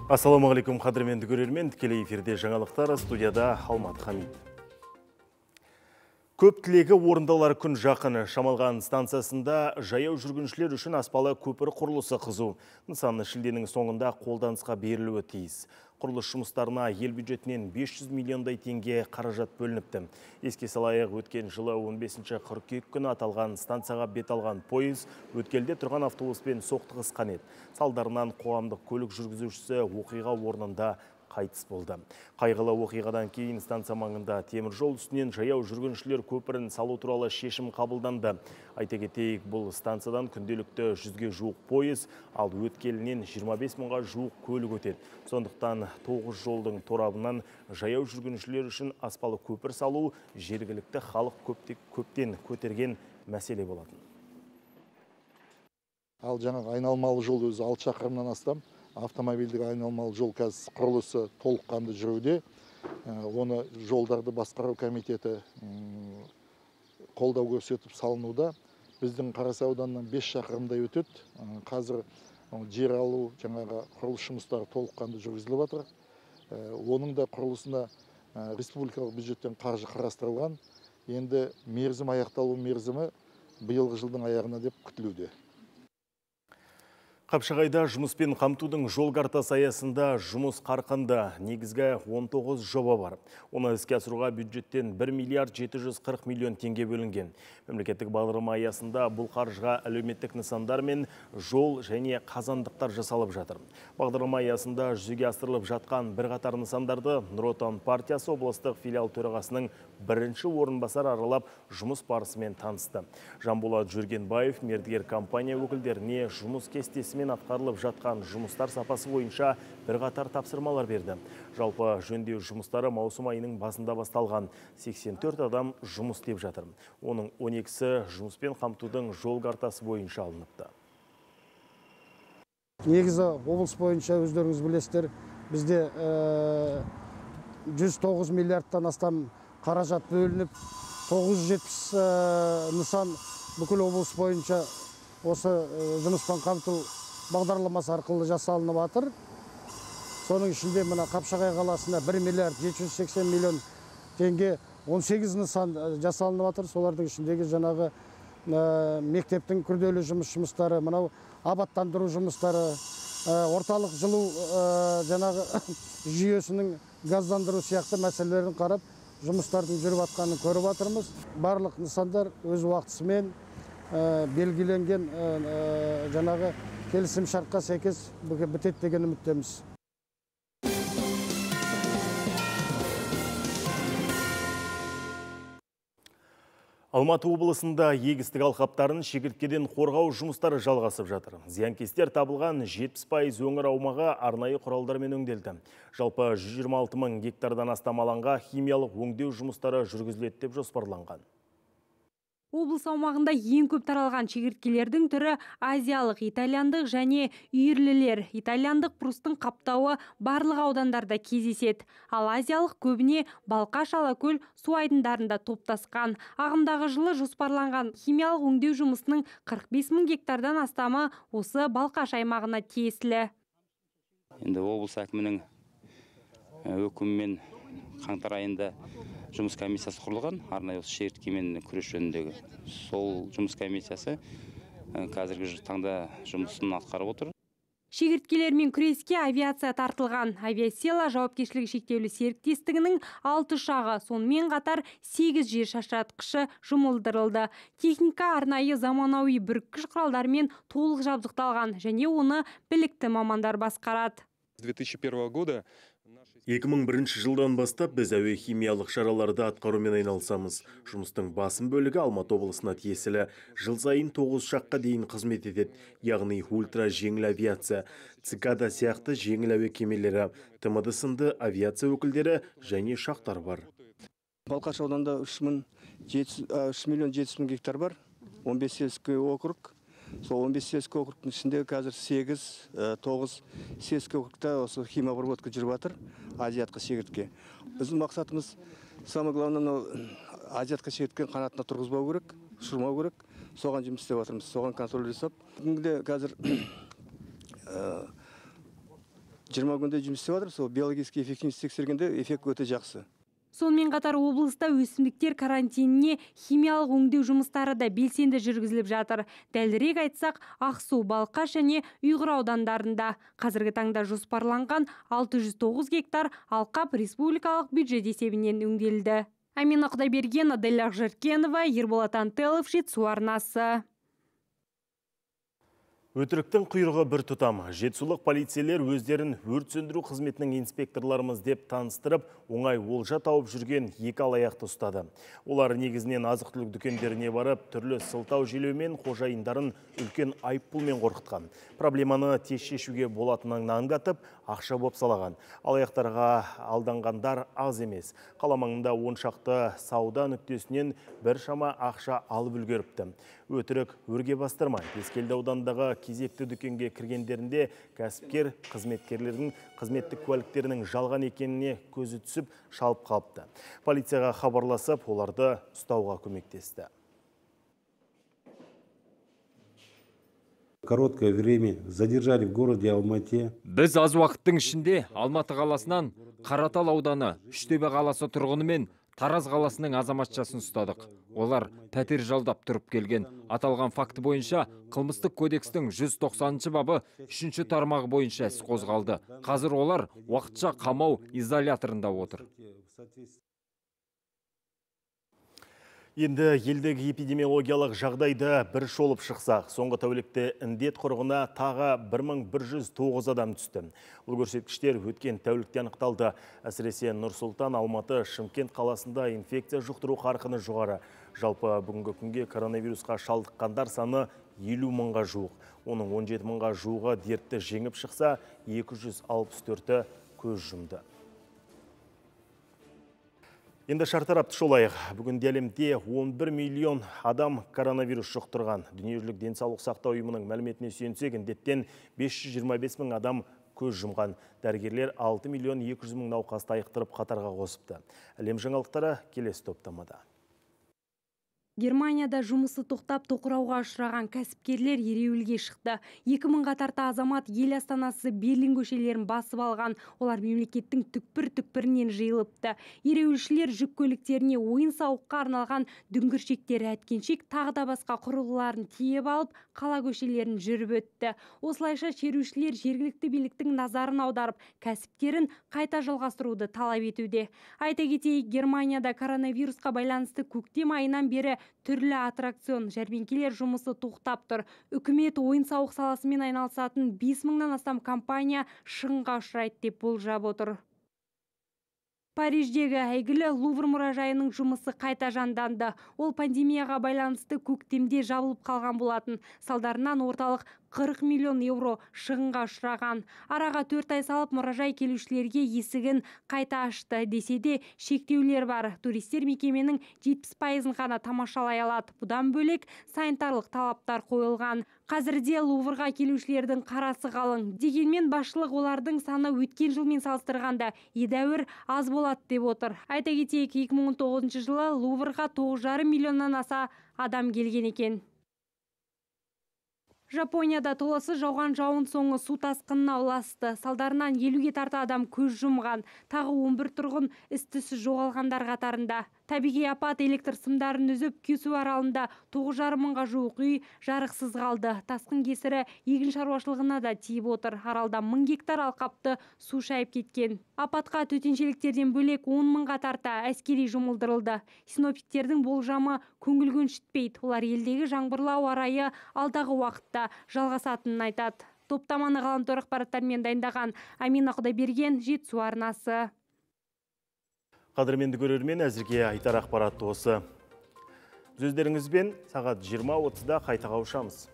Ассалаумағалейкум, қадірменді көрермен, тікелей эфирде жаңалықтар, студияда Алмат Хамид. Көп тілегі орындалар күн жақыны. Шамалған станциясында жаяу жүргіншілер үшін аспалы көпір құрылысы қызу. Нысаны шілденің соңында қолданысқа берілуі тиіс. Құрылыс жұмыстарына ел бюджетінен 500 миллиондай теңге қаражат бөлініпті. Еске салайық, өткен жылы 15 қыркүйек күні аталған станцияға бет алған пойыз өткелде тұрған автобуспен соқтығысқан еді. Салдарынан қоғамдық көлік жүргізушісі оқиға орнында қайтыс болды. Қайғылы оқиғадан кейін станция маңында темір жол үстінен жаяу жүргіншілер көпірін салу туралы шешім қабылданды. Айта кетейік, бұл станциядан күнделікті 100-ге жуық пойыз, ал өткелінен 25 мыңға жуық көлік өтеді. Сондықтан 9 жолдың торабынан жаяу жүргіншілер үшін аспалы көпір салу жергілікті халық көптен көтерген мәселе болатын. Ал жаңағы айналмалы жол өзі 6 шақырымнан астам автомобильдік айналмалы жол қазір құрылысы толыққанды жүруде. Оны жолдарды басқару комитеті қолдау көрсетіп салынуда. Біздің Қарасай ауданынан 5 шақырымдай өтеді. Қазір жер алу, жаңағы құрылыс жұмыстары толыққанды жүргізіліп жатыр. Оның да құрылысына республикалық бюджеттен қаржы қарастырылған. Енді мерзім аяқталу мерзімі биылғы жылдың аяғына деп күтілуде. Қапшағайда жұмыспен қамтудың жол картасы аясында жұмыс қарқынды. Негізгі 19 жоба бар. Оны іске асыруға бюджеттен 1 миллиард 740 миллион теңге бөлінген. Мемлекеттік бағдарлама аясында бұл қаржыға әлеуметтік нысандар мен жол және қазандықтар жасалып жатыр. Бағдарлама аясында жүзеге асырылып жатқан бірқатар нысандарды Нұр Отан партиясы облыстық филиал төрағасының бірінші орынбасар аралап жұмыс барысымен танысты. Жанболат Жүргенбаев мердігер компания өкілдеріне жұмыс кестесімен атқарылып жатқан жұмыстар сапасы бойынша бірқатар тапсырмалар берді. Жалпы жөндеу жұмыстары маусым айының басында басталған. 84 адам жұмыс істеп жатыр. Оның 12-сі жұмыспен қамтудың жол картасы бойынша алыныпты. Негізі облыс бойынша өздеріңіз білесіздер, бізде 109 миллиардтан астам қаражат бөлініп, 970 нысан бүкіл облыс бойынша осы жұмыспен қамту бағдарламасы арқылы жасалынып жатыр. Соның ішінде мына Қапшағай қаласында 1 миллиард 780 миллион теңге 18 нысан жасалынып жатыр. Солардың ішіндегі жаңағы мектептің күрделі жұмыстары, мынау абаттандыру жұмыстары, орталық жылу жаңағы жүйесінің газдандыру сияқты мәселелерін қарап, жұмыстардың жүріп жатқанын көріп жатырмыз. Барлық нысандар өз уақытысымен белгіленген жаңағы келісім шартқа сәйкес бітеді деген үміттеміз. Алматы облысында егістік алқаптарын шегірткеден қорғау жұмыстары жалғасып жатыр. Зиянкестер табылған 70% өңір аумағы арнайы құралдармен өңделді. Жалпы 126 мың гектардан астам алаңға химиялық өңдеу жұмыстары жүргізіледі деп жоспарланған. Облыс аумағында ең көп таралған шегірткелердің түрі азиялық, итальяндық және үйірлілер. Итальяндық прустың қаптауы барлық аудандарда кездеседі. Ал азиялық көбіне Балқаш, Алакөл су айдындарында топтасқан. Ағымдағы жылы жоспарланған химиялық өңдеу жұмысының 45 мың гектардан астамы осы Балқаш аймағына тиесілі. Енді облыс әкімінің өкімімен қаңтар айында жұмыс комиссиясы құрылған, арнайы осы шегірткемен күрес жөніндегі. Сол жұмыс комиссиясы қазіргі таңда жұмысын атқарып отыр. Шегірткелермен күреске авиация тартылған. Авиасела жауапкершілігі шектеулі серіктестігінің 6 ұшағы, сонымен қатар 8 жер шашыратқышы жұмылдырылды. Техника арнайы заманауи бүріккіш құралдармен толық жабдықталған және оны білікті мамандар басқарады. 2001 года 2001 жылдан бастап біз әуе химиялық шараларды атқарумен айналысамыз. Жұмыстың басым бөлігі Алматы облысына тиесілі. Жыл сайын 9 ұшаққа дейін қызмет етеді. Яғни ультра жеңіл авиация, цикада сияқты жеңіл әуе кемелері, ТМД сынды авиация өкілдері және ұшақтар бар. Балқаш ауданында 3 миллион 700 мың гектар бар, 15 сельский округ. Сол 15 сельский округтың ішінде қазір 8-9 сельский округта осы химобработка жүріп жатыр, азиатқа шегіртке. Біздің мақсатымыз самое главное азиатқа шегірткен қанатына тұрғызбау керек, ұшырмау керек. Соған жұмыс істеп жатырмыз, соған контроль жасап. Бүгінде қазір 20 күнде жұмыс істеп жатыр. Сол биологический эффективность тексергенде эффект өте жақсы. Сонымен қатар облыста өсімдіктер карантиніне химиялық өңдеу жұмыстары да белсенді жүргізіліп жатыр. Дәлірек айтсақ, Ақсу, Балқаш және Ұйғыр аудандарында қазіргі таңда жоспарланған 609 гектар алқап республикалық бюджет есебінен өңделді. Амина Құдайберген, Аделя Ақжаркенова, Ерболат Антелов, Жетісу арнасы. Өтіріктің құйрығы бір тұтам. Жетісулық полицейлер өздерін өрт сөндіру қызметінің инспекторларымыз деп таныстырып, оңай олжа тауып жүрген екі алаяқты ұстады. Олар негізінен азық-түлік дүкендеріне барып, түрлі сылтау желеумен қожайындарын үлкен айыппұлмен қорқытқан. Проблеманы тез шешуге болатынын аңғатып, ақша боп салаған. Алаяқтарға алданғандар аз емес. Қала маңында 10 шақты сауда нүктесінен біршама ақша алып үлгеріпті. Өтірік өрге бастырмай, Ескелді аудандағы кезекті дүкенге кіргендерінде кәсіпкер қызметкерлердің қызметтік куәліктерінің жалған екеніне көзі түсіп шалып қалыпты. Полицияға хабарласып, оларды ұстауға көмектесті. Короткое время задержали в городе Алмате. Біз аз уақыттың ішінде Алматы қаласынан Қаратал ауданы, Үштөбе қаласы тұрғыны мен Тараз қаласының азаматшасын ұстадық. Олар пәтер жалдап тұрып келген. Аталған факті бойынша қылмыстық кодекстің 190 бабы 3 тармағы бойынша іс қозғалды. Қазір олар уақытша қамау изоляторында отыр. Енді елдегі эпидемиологиялық жағдайды бір шолып шықсақ, соңғы тәулікте індет құрығына тағы 1109 адам түсті. Бұл көрсеткіштер өткен тәулікте анықталды. Әсіресе Нұр-Сұлтан, Алматы, Шымкент қаласында инфекция жұқтыру қарқыны жоғары. Жалпы бүгінгі күнге коронавирусқа шалдыққандар саны 50 мыңға жуық. Оның 17 мыңға жуығы дертті жеңіп шықса, 264-і көз жұмды. Енді шартарапты шолайық. Бүгінде әлемде 11 миллион адам коронавирус жұқтырған. Дүниежүзілік денсаулық сақтау ұйымының мәліметіне сүйенсек, індеттен 525 мың адам көз жұмған. Дәрігерлер 6 миллион 200 мың науқасты айықтырып қатарға қосыпты. Әлем жаңалықтары келесі топтамада. Германияда жұмысы тоқтап тоқырауға ұшыраған кәсіпкерлер ереуілге шықты. 2000-ға тарта азамат ел астанасы Берлин көшелерін басып алған. Олар мемлекеттің түкпір-түкпірінен жиылыпты. Ереуілшілер жүк көліктеріне ойын-сауыққа арналған дүңгіршектер, әткеншек тағы да басқа құрылғыларын тиеп алып, қала көшелерін жүріп өтті. Осылайша шерушілер жергілікті биліктің назарын аударып, кәсіптерін қайта жалғастыруды талап етуде. Айта кетейік, Германияда коронавирусқа байланысты көктем айынан бері түрлі аттракцион, жәрмеңкелер жұмысы тоқтап тұр. Үкімет ойын-сауық саласымен айналысатын 5 мыңнан астам компания шығынға ұшырайды деп болжап отыр. Париждегі әйгілі Лувр мұражайының жұмысы қайта жанданды. Ол пандемияға байланысты көктемде жабылып қалған болатын. Салдарынан орталық 40 миллион евро шығынға ұшыраған. Араға 4 ай салып мұражай келушілерге есігін қайта ашты. Десе де шектеулер бар. Туристер мекеменің 70%-ын ғана тамашалай алады. Бұдан бөлек санитарлық талаптар қойылған. Қазірде Луврға келушілердің қарасы қалың. Дегенмен басшылық олардың саны өткен жылмен салыстырғанда едәуір аз болады деп отыр. Айта кетейік, 2019 жылы Луврға 9,5 миллионнан аса адам келген екен. Жапонияда толассыз жауған жауын соңы су тасқынына ұласты. Салдарынан 50-ге тарта адам көз жұмған. Тағы 11 тұрғын із-түзсіз жоғалғандар қатарында. Табиғи апат электр сымдарын үзіп, Кюсу аралында 9,5 мыңға жуық үй жарықсыз қалды. Тасқын кесірі егін шаруашылығына да тиіп отыр. Аралда 1000 гектар алқапты су шайып кеткен. Апатқа төтеншеліктерден бөлек 10 мыңға тарта әскери жұмылдырылды. Синоптиктердің болжамы көңіл көншітпейді. Олар елдегі жаңбырлау арайы алдағы уақытта жалғасатынын айтады. Топтаманы ғаламтор ақпараттармен дайындаған Амина Құдайберген, Жетісу арнасы. Қадірменді көрермен, әзірге айтар ақпаратты осы. Өздеріңізбен сағат 20:30-да қайта қауышамыз.